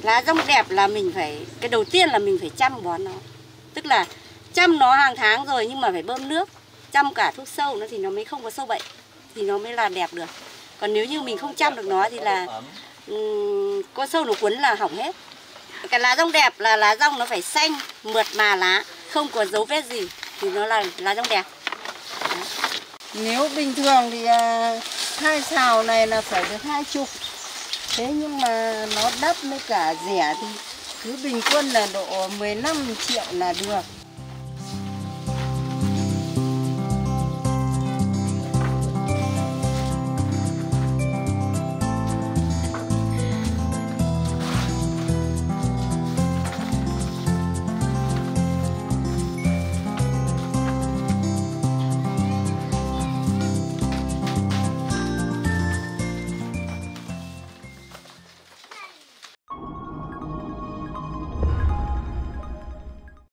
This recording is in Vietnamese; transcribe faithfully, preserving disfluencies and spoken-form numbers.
Lá rong đẹp là mình phải, cái đầu tiên là mình phải chăm bón nó. Tức là chăm nó hàng tháng rồi nhưng mà phải bơm nước, chăm cả thuốc sâu nó thì nó mới không có sâu bệnh, thì nó mới là đẹp được. Còn nếu như mình không chăm được nó thì là um, có sâu nó cuốn là hỏng hết. Cái lá rong đẹp là lá rong nó phải xanh, mượt mà lá, không có dấu vết gì thì nó là lá rong đẹp. Đó. Nếu bình thường thì uh, hai xào này là phải được hai chục. Thế nhưng mà nó đắp với cả rẻ thì cứ bình quân là độ mười lăm triệu là được.